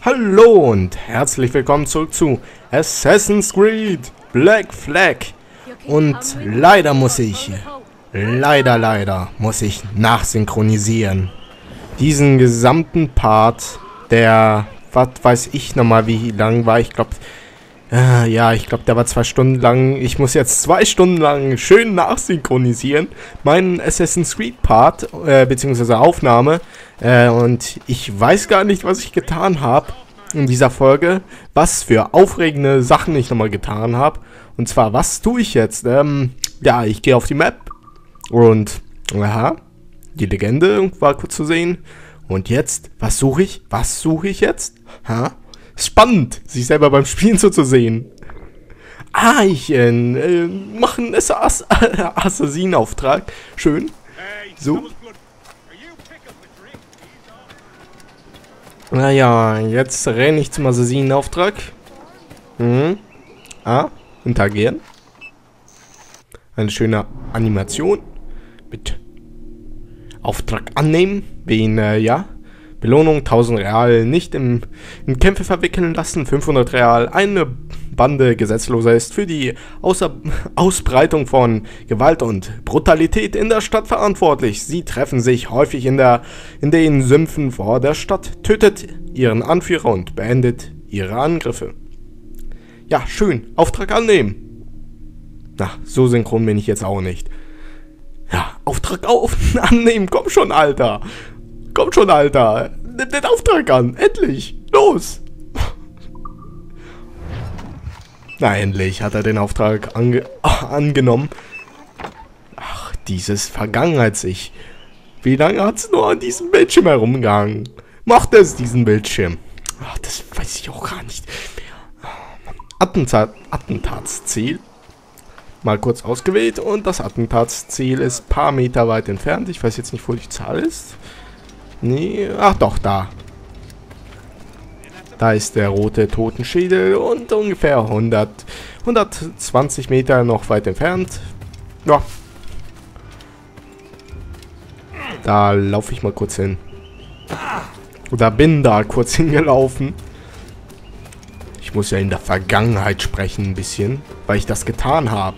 Hallo und herzlich willkommen zurück zu Assassin's Creed Black Flag. Und leider muss ich nachsynchronisieren. Diesen gesamten Part, der, was weiß ich nochmal, wie lang war, ich glaube, der war 2 Stunden lang. Ich muss jetzt 2 Stunden lang schön nachsynchronisieren. Meinen Assassin's Creed Part, beziehungsweise Aufnahme. Und ich weiß gar nicht, was ich getan habe in dieser Folge. Was für aufregende Sachen ich nochmal getan habe. Und zwar, was tue ich jetzt? Ich gehe auf die Map. Und, die Legende war kurz zu sehen. Und jetzt, was suche ich? Was suche ich jetzt? Spannend, sich selber beim Spielen so zu sehen. Ich mache einen Assassinauftrag. Schön. So. Naja, jetzt renne ich zum Assassinauftrag. Interagieren. Eine schöne Animation. Mit Auftrag annehmen. Belohnung 1000 Real, nicht in Kämpfe verwickeln lassen, 500 Real. Eine Bande Gesetzloser ist für die Ausbreitung von Gewalt und Brutalität in der Stadt verantwortlich. Sie treffen sich häufig in den Sümpfen vor der Stadt, tötet ihren Anführer und beendet ihre Angriffe. Ja, schön. Auftrag annehmen. Na, so synchron bin ich jetzt auch nicht. Ja, Auftrag annehmen. Komm schon, Alter. Nimm den Auftrag an. Endlich. Los. Na, endlich hat er den Auftrag angenommen. Ach, dieses Vergangenheits-Ich. Wie lange hat es nur an diesem Bildschirm herumgehangen? Macht es diesen Bildschirm? Ach, das weiß ich auch gar nicht. Attentatsziel. Mal kurz ausgewählt und das Attentatsziel ist ein paar Meter weit entfernt. Ich weiß jetzt nicht, wo die Zahl ist. Nee, ach doch, da. Da ist der rote Totenschädel und ungefähr 120 Meter noch weit entfernt. Ja. Da laufe ich mal kurz hin. Oder bin da kurz hingelaufen. Ich muss ja in der Vergangenheit sprechen ein bisschen, weil ich das getan habe.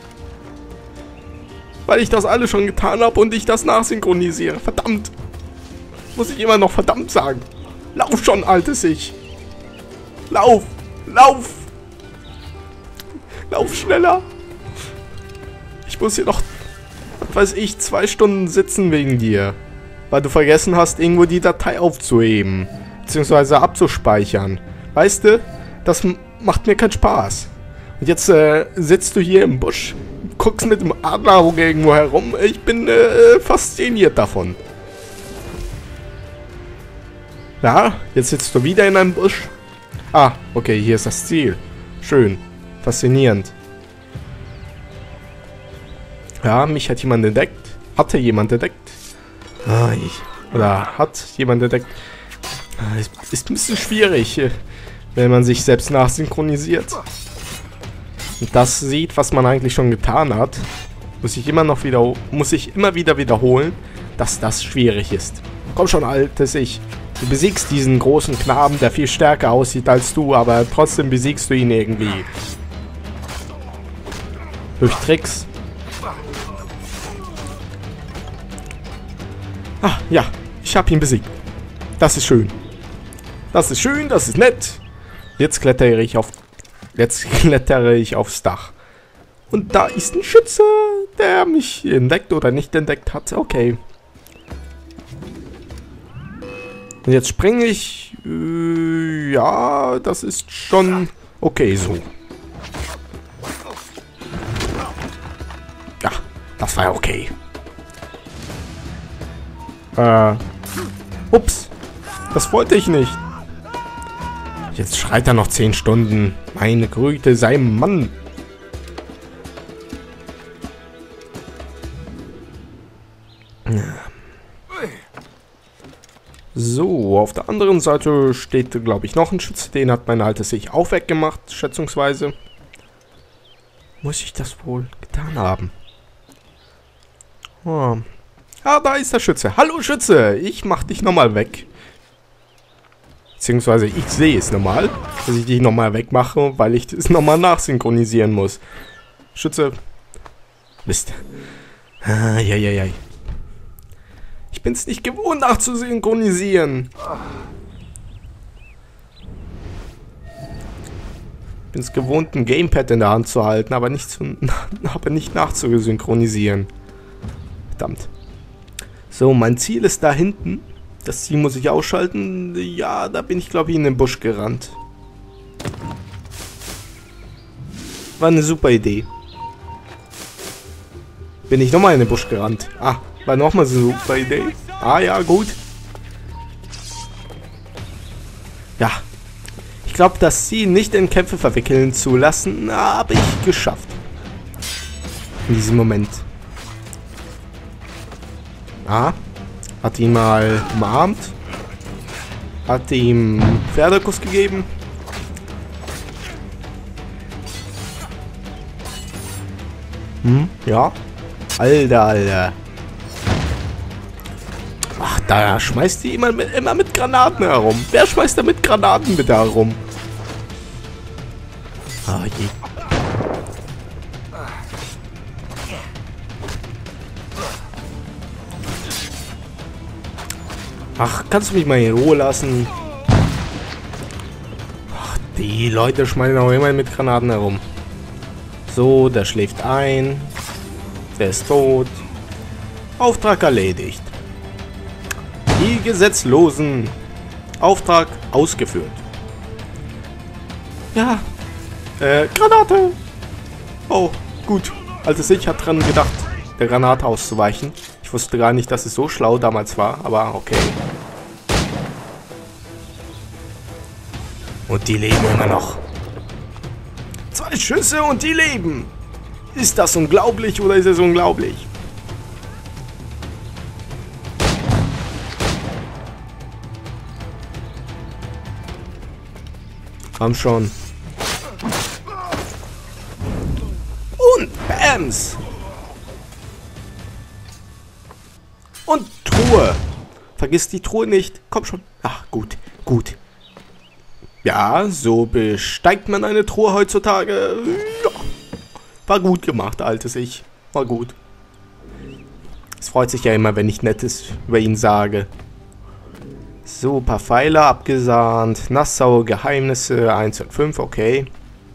Weil ich das alles schon getan habe und ich das nachsynchronisiere. Verdammt. Muss ich immer noch verdammt sagen. Lauf schon, altes Ich. Lauf. Lauf schneller. Ich muss hier noch, was weiß ich, 2 Stunden sitzen wegen dir. Weil du vergessen hast, irgendwo die Datei aufzuheben. Beziehungsweise abzuspeichern. Weißt du, das macht mir keinen Spaß. Und jetzt sitzt du hier im Busch, guckst mit dem Adlerauge irgendwo herum. Ich bin fasziniert davon. Ja, jetzt sitzt du wieder in einem Busch. Okay, hier ist das Ziel. Schön. Faszinierend. Ja, mich hat jemand entdeckt. Hatte jemand entdeckt. Hat jemand entdeckt. Ist ein bisschen schwierig, wenn man sich selbst nachsynchronisiert. Und das sieht, was man eigentlich schon getan hat. Muss ich immer wieder wiederholen, dass das schwierig ist. Komm schon, altes Ich. Du besiegst diesen großen Knaben, der viel stärker aussieht als du, aber trotzdem besiegst du ihn irgendwie. Durch Tricks. Ja, ich habe ihn besiegt. Das ist schön. Das ist schön, das ist nett. Jetzt klettere ich aufs Dach. Und da ist ein Schütze, der mich entdeckt oder nicht entdeckt hat. Okay. Und jetzt springe ich. Ja, das ist schon okay so. Ja, das war okay. Ups. Das wollte ich nicht. Jetzt schreit er noch 10 Stunden. Meine Güte, sei Mann. So, auf der anderen Seite steht, glaube ich, noch ein Schütze. Den hat mein altes Ich auch weggemacht, schätzungsweise. Muss ich das wohl getan haben? Da ist der Schütze. Hallo Schütze, ich mach dich nochmal weg. Beziehungsweise ich sehe es normal, dass ich die nochmal wegmache, weil ich das nochmal nachsynchronisieren muss. Schütze. Mist. Ja. Ich bin es nicht gewohnt, nachzusynchronisieren. Ich bin es gewohnt, ein Gamepad in der Hand zu halten, aber nicht nachzusynchronisieren. Verdammt. So, mein Ziel ist da hinten. Das Ziel muss ich ausschalten. Ja, da bin ich, glaube ich, in den Busch gerannt. War eine super Idee. Bin ich nochmal in den Busch gerannt. Ah, war nochmal so eine super Idee. Ah ja, gut. Ja. Ich glaube, das Ziel nicht in Kämpfe verwickeln zu lassen, habe ich geschafft. In diesem Moment. Ah. Hat ihn mal umarmt. Hat ihm einen Pferdekuss gegeben. Ja. Alter. Ach, da schmeißt die immer mit Granaten herum. Wer schmeißt da mit Granaten bitte herum? Ah, je. Ach, kannst du mich mal in Ruhe lassen? Ach, die Leute schmeißen auch immer mit Granaten herum. So, der schläft ein. Der ist tot. Auftrag erledigt. Die Gesetzlosen. Auftrag ausgeführt. Ja. Granate. Oh, gut. Altes Ich hat dran gedacht, der Granate auszuweichen. Ich wusste gar nicht, dass es so schlau damals war, aber okay. Und die leben immer noch. 2 Schüsse und die leben. Ist das unglaublich oder ist es unglaublich? Komm schon. Und Bams. Und Truhe. Vergiss die Truhe nicht. Komm schon. Ach, gut. Ja, so besteigt man eine Truhe heutzutage. Ja. War gut gemacht, altes Ich. War gut. Es freut sich ja immer, wenn ich Nettes über ihn sage. So, ein paar Pfeile abgesahnt. Nassau, Geheimnisse 1 und 5, okay.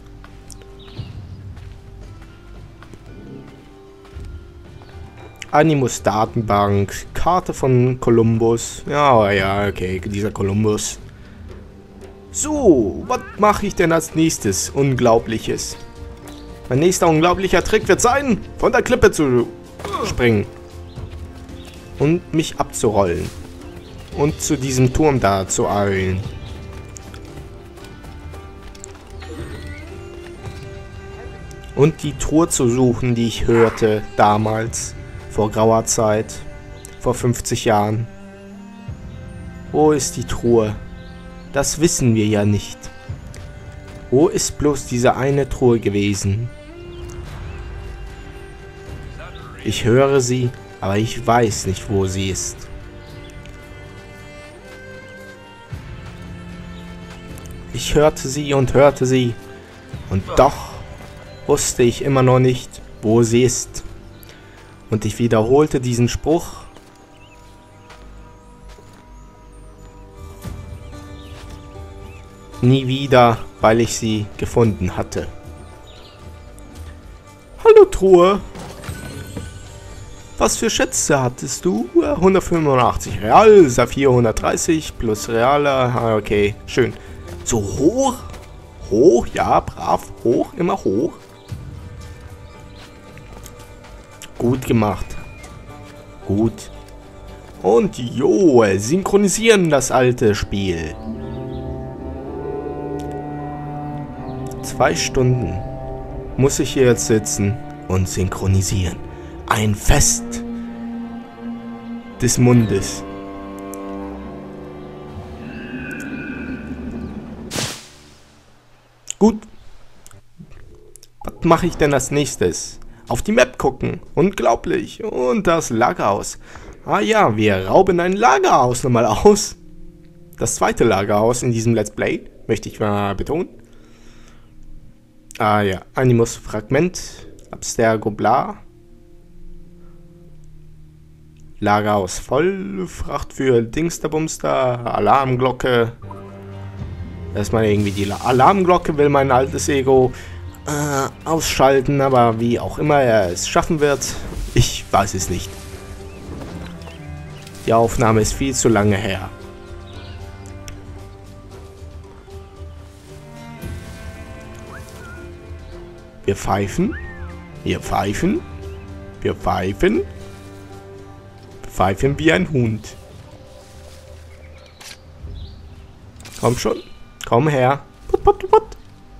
Animus Datenbank, Karte von Kolumbus. Ja, okay, dieser Kolumbus. So, was mache ich denn als nächstes Unglaubliches? Mein nächster unglaublicher Trick wird sein, von der Klippe zu springen. Und mich abzurollen. Und zu diesem Turm da zu eilen. Und die Truhe zu suchen, die ich hörte damals. Vor grauer Zeit. Vor 50 Jahren. Wo ist die Truhe? Das wissen wir ja nicht. Wo ist bloß diese eine Truhe gewesen? Ich höre sie, aber ich weiß nicht, wo sie ist. Ich hörte sie und doch wusste ich immer noch nicht, wo sie ist. Und ich wiederholte diesen Spruch. Nie wieder, weil ich sie gefunden hatte. Hallo Truhe. Was für Schätze hattest du? 185 Real, Saphir 130 plus Realer. Okay, schön. So hoch? Hoch, ja, brav. Hoch, immer hoch. Gut gemacht. Gut. Und jo, synchronisieren das alte Spiel. 2 Stunden muss ich hier jetzt sitzen und synchronisieren. Ein Fest des Mundes. Gut. Was mache ich denn als nächstes? Auf die Map gucken. Unglaublich. Und das Lagerhaus. Ah ja, wir rauben ein Lagerhaus nochmal aus. das zweite Lagerhaus in diesem Let's Play, möchte ich mal betonen. Ah ja, Animus Fragment, Abstergo bla. Lagerhaus voll, Fracht für Dingsterbumster, Alarmglocke. Erstmal irgendwie die Alarmglocke will mein altes Ego ausschalten, aber wie auch immer er es schaffen wird, ich weiß es nicht. Die Aufnahme ist viel zu lange her. Wir pfeifen, wir pfeifen, wir pfeifen, wir pfeifen wie ein Hund. Komm schon, komm her. Put, put, put.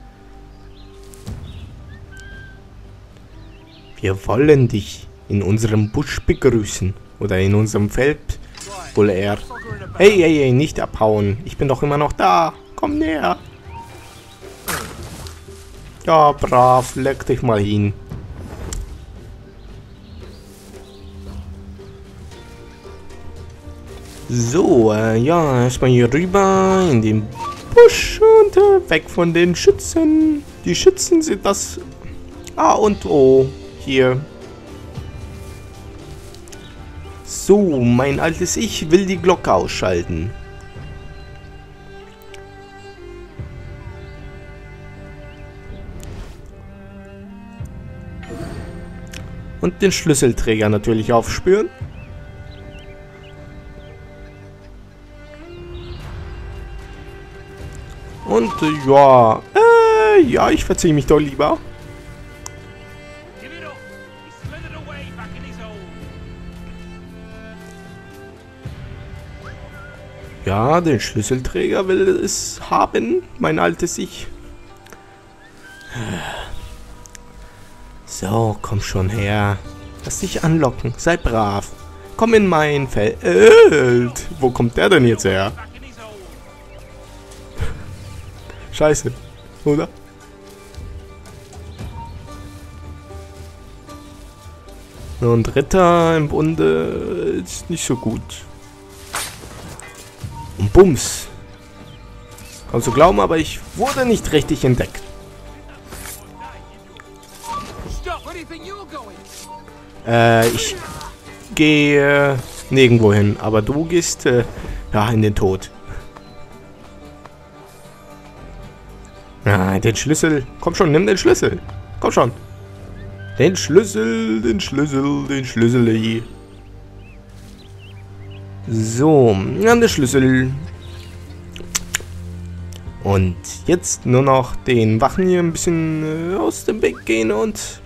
Wir wollen dich in unserem Busch begrüßen. Oder in unserem Feld, wohl eher. Hey, hey, hey, nicht abhauen. Ich bin doch immer noch da. Komm näher. Ja, brav. Leck dich mal hin. So, ja, erstmal hier rüber in den Busch und weg von den Schützen. Die Schützen sind das A und O hier. So, mein altes Ich will die Glocke ausschalten. Und den Schlüsselträger natürlich aufspüren. Und ja, ja, ich verziehe mich doch lieber. Ja, den Schlüsselträger will es haben, mein altes Ich. So, komm schon her. Lass dich anlocken, sei brav. Komm in mein Feld. Wo kommt der denn jetzt her? Scheiße, oder? Und Ritter im Bunde ist nicht so gut. Und bums. Kannst du glauben, aber ich wurde nicht richtig entdeckt. Ich gehe nirgendwo hin, aber du gehst ja in den Tod. Nein, den Schlüssel. Komm schon, nimm den Schlüssel. Komm schon. Den Schlüssel, den Schlüssel, den Schlüssel. So, dann der Schlüssel. Und jetzt nur noch den Wachen hier ein bisschen aus dem Weg gehen und...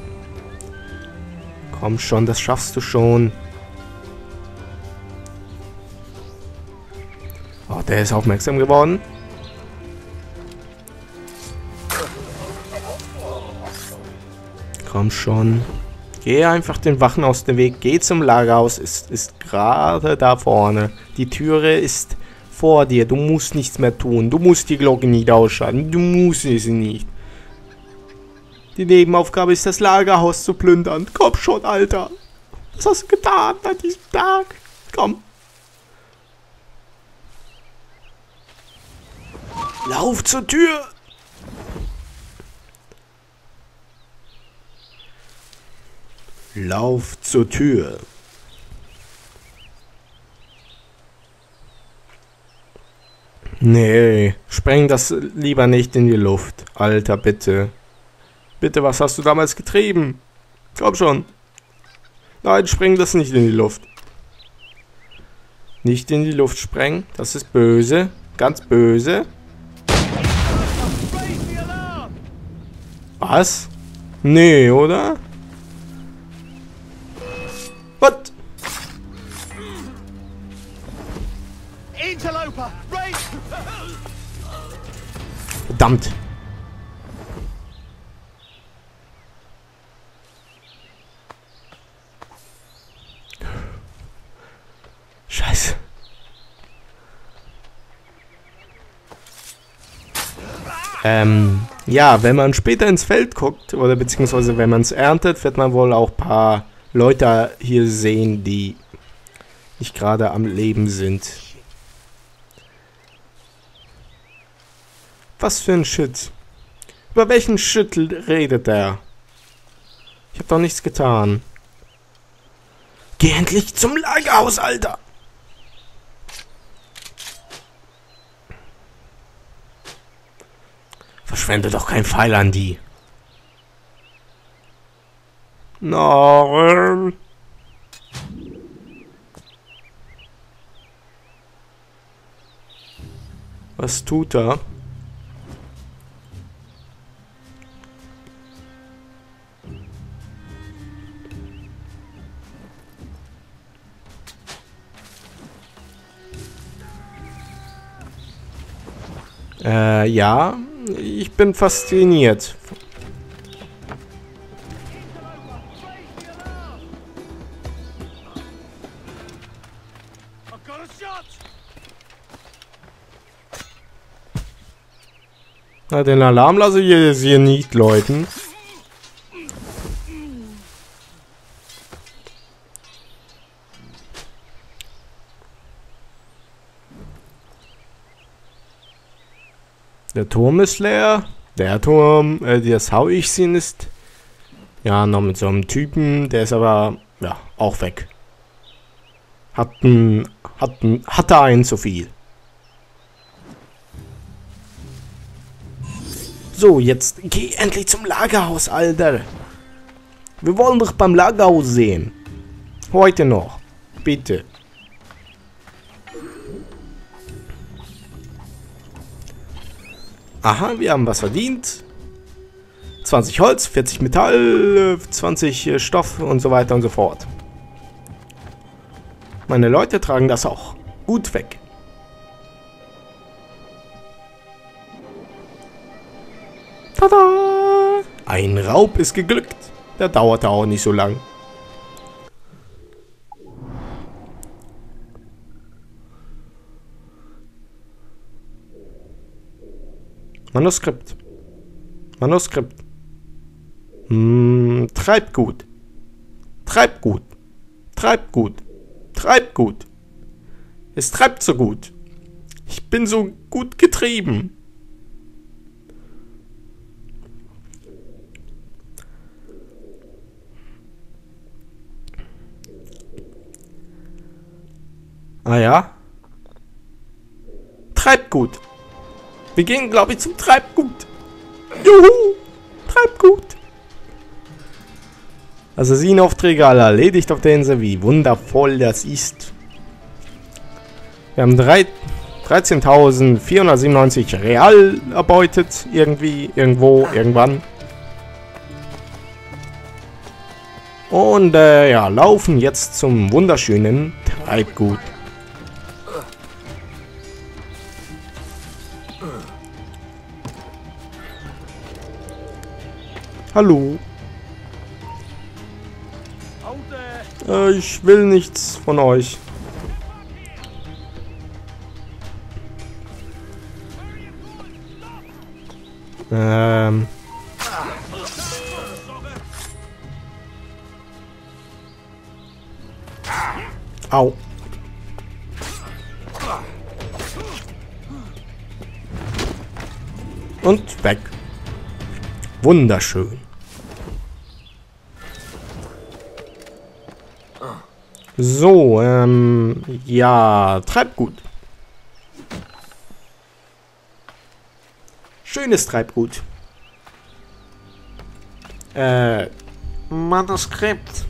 Komm schon, das schaffst du schon. Oh, der ist aufmerksam geworden. Komm schon. Geh einfach den Wachen aus dem Weg. Geh zum Lagerhaus. Es ist gerade da vorne. Die Türe ist vor dir. Du musst nichts mehr tun. Du musst die Glocke nicht ausschalten. Du musst es nicht. Die Nebenaufgabe ist, das Lagerhaus zu plündern. Komm schon, Alter. Was hast du getan an diesem Tag? Komm. Lauf zur Tür. Lauf zur Tür. Nee, spreng das lieber nicht in die Luft. Alter, bitte. Bitte, was hast du damals getrieben? Komm schon. Nein, spreng das nicht in die Luft. Nicht in die Luft sprengen. Das ist böse. Ganz böse. Was? Nee, oder? Was? Verdammt. Scheiße. Ja, wenn man später ins Feld guckt, oder beziehungsweise wenn man es erntet, wird man wohl auch ein paar Leute hier sehen, die nicht gerade am Leben sind. Was für ein Shit? Über welchen Shit redet er? Ich hab doch nichts getan. Geh endlich zum Lagerhaus, Alter! Verschwende doch kein Pfeil an die. Nein. Was tut er? Ja, ich bin fasziniert. Na, den Alarm lasse ich hier nicht läuten. Der Turm ist leer. Der Turm, das Haus ich sehen ist. Ja, noch mit so einem Typen. Der ist aber, ja, auch weg. Hatte einen zu viel. So, jetzt geh endlich zum Lagerhaus, Alter. Wir wollen dich beim Lagerhaus sehen. Heute noch. Bitte. Aha, wir haben was verdient. 20 Holz, 40 Metall, 20 Stoff und so weiter und so fort. Meine Leute tragen das auch gut weg. Tada! Ein Raub ist geglückt. Der dauerte auch nicht so lang. Manuskript. Manuskript. Treibgut. Treibgut. Treibgut. Treibgut. Es treibt so gut. Ich bin so gut getrieben. Ah ja? Treibgut. Wir gehen, glaube ich, zum Treibgut. Juhu! Treibgut. Assassinenaufträge alle erledigt auf der Insel. Wie wundervoll das ist. Wir haben 13.497 Real erbeutet. Irgendwie, irgendwo, irgendwann. Und ja, laufen jetzt zum wunderschönen Treibgut. Hallo. Ich will nichts von euch. Au. Und weg. Wunderschön. So, ja, Treibgut. Schönes Treibgut. Manuskript.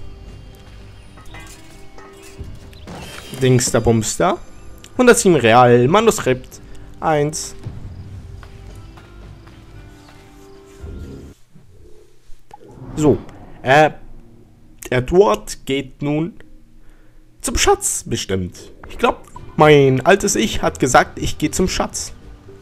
Dingster Bumster. 107 Real. Manuskript. 1. So. Edward geht nun zum Schatz bestimmt. Ich glaube, mein altes Ich hat gesagt, ich gehe zum Schatz.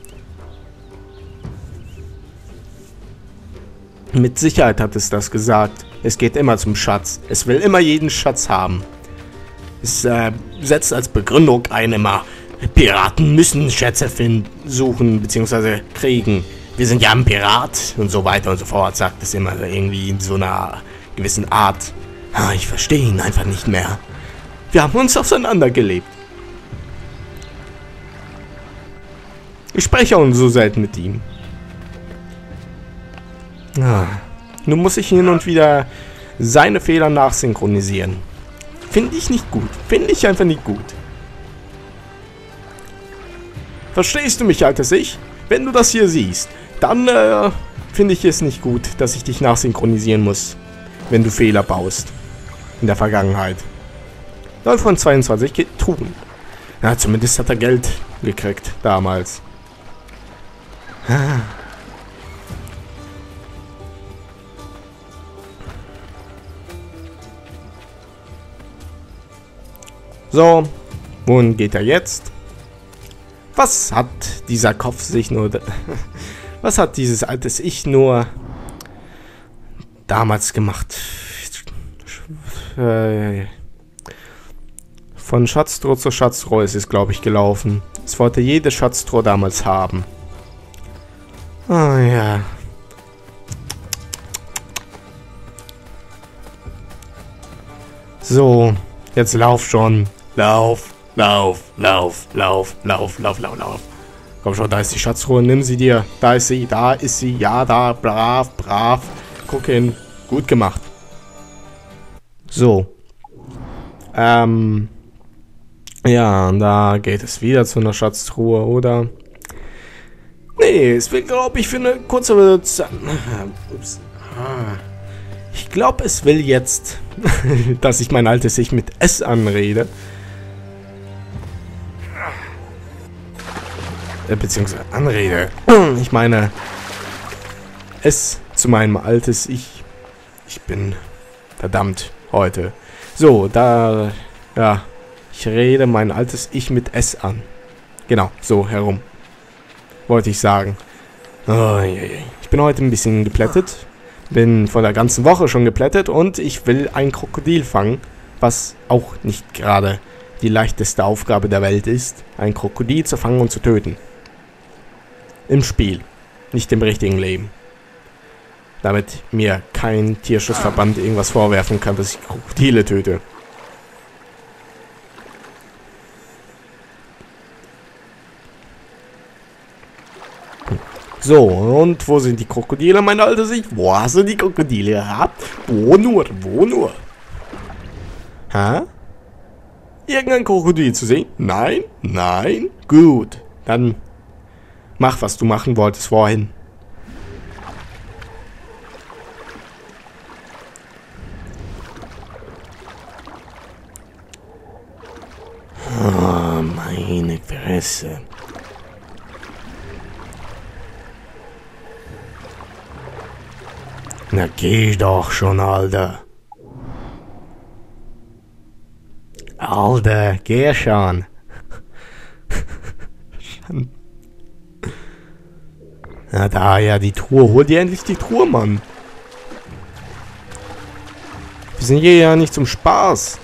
Mit Sicherheit hat es das gesagt. Es geht immer zum Schatz. Es will immer jeden Schatz haben. Es setzt als Begründung ein immer, Piraten müssen Schätze suchen bzw. kriegen. Wir sind ja ein Pirat und so weiter und so fort, sagt es immer irgendwie in so einer gewissen Art. Ich verstehe ihn einfach nicht mehr. Wir haben uns auseinandergelebt. Ich spreche auch so selten mit ihm. Ah. Nun muss ich hin und wieder seine Fehler nachsynchronisieren. Finde ich nicht gut. Finde ich einfach nicht gut. Verstehst du mich, altes Ich? Wenn du das hier siehst, dann finde ich es nicht gut, dass ich dich nachsynchronisieren muss, wenn du Fehler baust. In der Vergangenheit. 9 von 22 tun. Ja, zumindest hat er Geld gekriegt damals. So, wohin geht er jetzt? Was hat dieser Kopf sich nur... Was hat dieses altes Ich nur damals gemacht? Von Schatztruhe zu Schatztruhe ist es, glaube ich, gelaufen. Es wollte jede Schatztruhe damals haben. Oh ja. So, jetzt lauf schon. Lauf, lauf, lauf, lauf, lauf, lauf, lauf, lauf. Komm schon, da ist die Schatztruhe, nimm sie dir. Da ist sie, da ist sie, ja, da, brav, brav. Guck hin, gut gemacht. So. Ja, da geht es wieder zu einer Schatztruhe, oder? Nee, es will, glaube ich, für eine kurze... Ich glaube, es will jetzt, dass ich mein altes Ich mit S anrede. Beziehungsweise anrede. Ich meine, es zu meinem altes Ich. Ich bin verdammt heute. So, da... Ja, ich rede mein altes Ich mit S an. Genau, so herum. Wollte ich sagen. Oh, ich bin heute ein bisschen geplättet. Bin von der ganzen Woche schon geplättet und ich will ein Krokodil fangen, was auch nicht gerade die leichteste Aufgabe der Welt ist, ein Krokodil zu fangen und zu töten. Im Spiel, nicht im richtigen Leben. Damit mir kein Tierschutzverband irgendwas vorwerfen kann, dass ich Krokodile töte. So, und wo sind die Krokodile, meine alte Sicht? Wo hast du die Krokodile gehabt? Wo nur? Wo nur? Hä? Irgendein Krokodil zu sehen? Nein? Nein? Gut. Dann mach, was du machen wolltest vorhin. Oh, meine Fresse. Na geh doch schon, Alter. Alter, geh schon. Na da, ja, die Truhe. Hol dir endlich die Truhe, Mann. Wir sind hier ja nicht zum Spaß.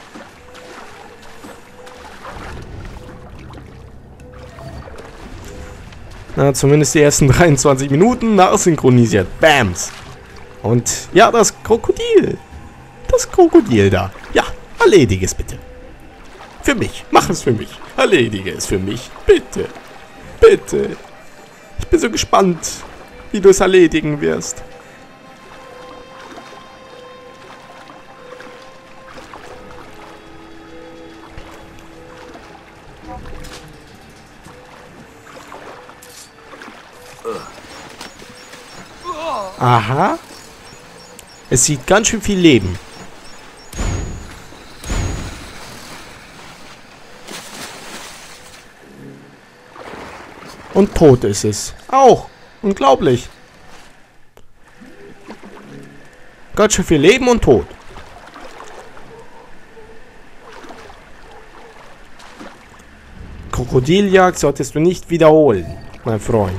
Na, zumindest die ersten 23 Minuten nachsynchronisiert. Bams. Und ja, das Krokodil. Das Krokodil da. Ja, erledige es bitte. Für mich. Mach es für mich. Erledige es für mich. Bitte. Bitte. Ich bin so gespannt, wie du es erledigen wirst. Aha. Es sieht ganz schön viel Leben. Und tot ist es. Auch. Unglaublich. Ganz schön viel Leben und tot. Krokodiljagd solltest du nicht wiederholen, mein Freund.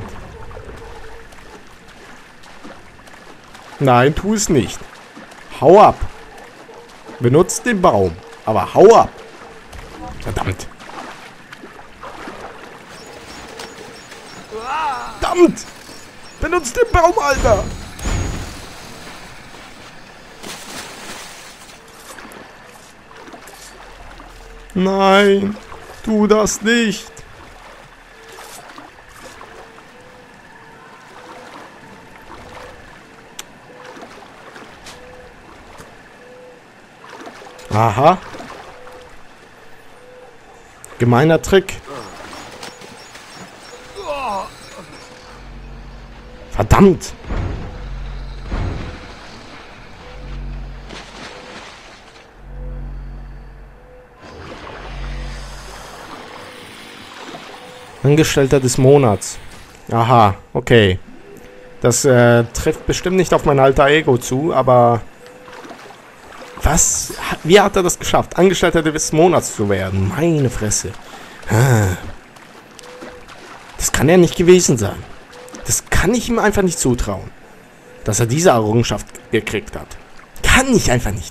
Nein, tu es nicht. Hau ab. Benutzt den Baum, aber hau ab. Verdammt. Verdammt! Benutzt den Baum, Alter! Nein, tu das nicht. Aha. Gemeiner Trick. Verdammt. Angestellter des Monats. Aha, okay. Das trifft bestimmt nicht auf mein alter Ego zu, aber... Was? Wie hat er das geschafft, Angestellter des Monats zu werden? Meine Fresse. Das kann er nicht gewesen sein. Das kann ich ihm einfach nicht zutrauen. Dass er diese Errungenschaft gekriegt hat. Kann ich einfach nicht.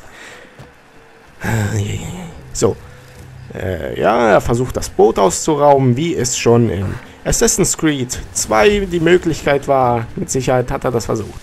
So. Ja, er versucht das Boot auszurauben, wie es schon in Assassin's Creed 2 die Möglichkeit war. Mit Sicherheit hat er das versucht.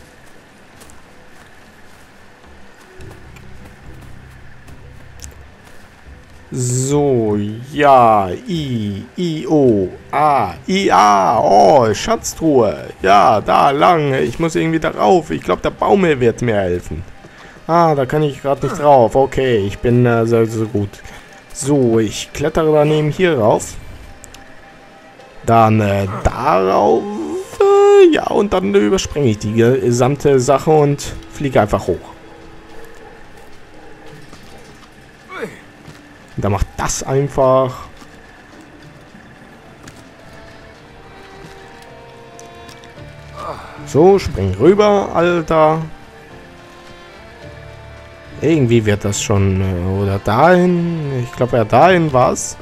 So, ja, I, A, oh, Schatztruhe. Ja, da lang, ich muss irgendwie darauf. Ich glaube, der Baum wird mir helfen. Ah, da kann ich gerade nicht drauf. Okay, ich bin so gut. So, ich klettere daneben hier rauf. Dann darauf. Ja, und dann überspringe ich die gesamte Sache und fliege einfach hoch. Und dann macht das einfach. So, spring rüber, Alter. Irgendwie wird das schon. Oder dahin. Ich glaube, ja, dahin war's.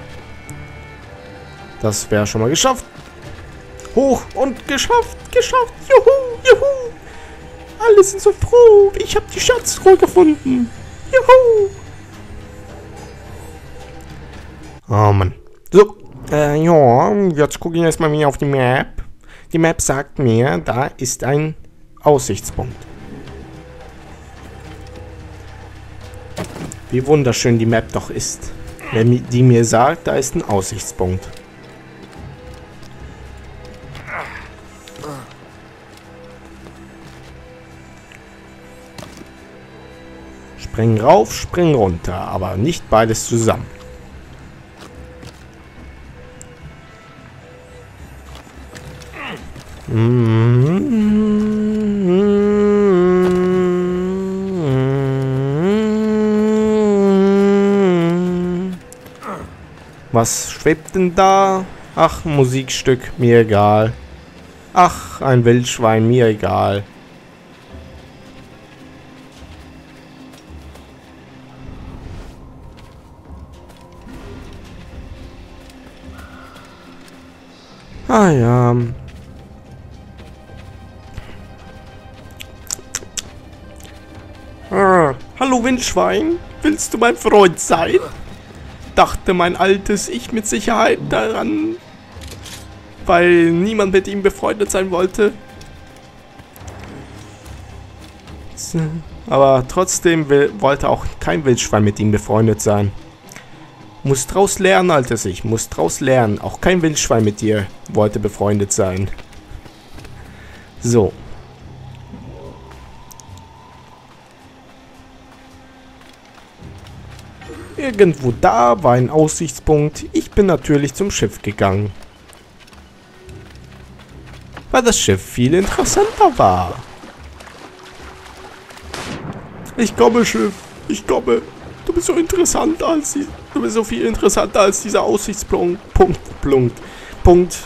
Das wäre schon mal geschafft. Hoch und geschafft. Geschafft. Juhu, juhu. Alle sind so froh. Ich habe die Schatztruhe gefunden. Juhu. Oh Mann. So, ja, jetzt gucke ich erstmal wieder auf die Map. Die Map sagt mir, da ist ein Aussichtspunkt. Wie wunderschön die Map doch ist. Wenn die mir sagt, da ist ein Aussichtspunkt. Spring rauf, spring runter, aber nicht beides zusammen. Was schwebt denn da? Ach, ein Musikstück, mir egal. Ach, ein Wildschwein, mir egal. Ah ja. Hallo Wildschwein, willst du mein Freund sein? Dachte mein altes Ich mit Sicherheit daran, weil niemand mit ihm befreundet sein wollte. Aber trotzdem wollte auch kein Wildschwein mit ihm befreundet sein. Muss draus lernen, altes Ich, muss draus lernen. Auch kein Wildschwein mit dir wollte befreundet sein. So. Irgendwo da war ein Aussichtspunkt. Ich bin natürlich zum Schiff gegangen. Weil das Schiff viel interessanter war. Ich komme, Schiff. Ich komme. Du bist so interessant als du bist so viel interessanter als dieser Aussichtspunkt. Punkt.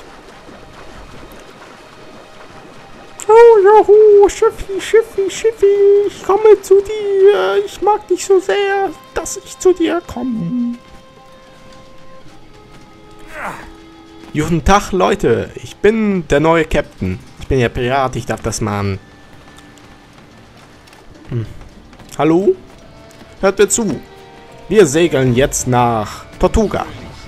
Oh, juhu, Schiffi, ich komme zu dir. Ich mag dich so sehr, dass ich zu dir komme. Guten Tag, Leute. Ich bin der neue Captain. Ich bin ja Pirat, ich darf das machen. Hallo? Hört mir zu. Wir segeln jetzt nach Tortuga.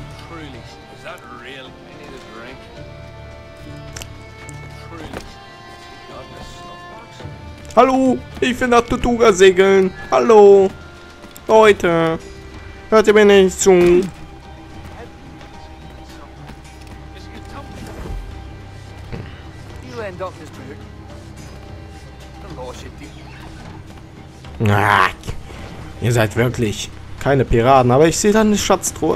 Hallo, ich will nach Tortuga segeln. Hallo. Leute. Hört ihr mir nicht zu? Ihr seid wirklich keine Piraten, aber ich sehe da eine Schatztruhe.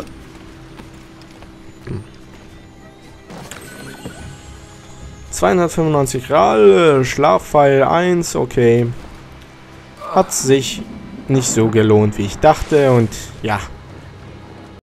295 Ral, Schlafpfeil 1, okay. Hat sich nicht so gelohnt, wie ich dachte. Und ja,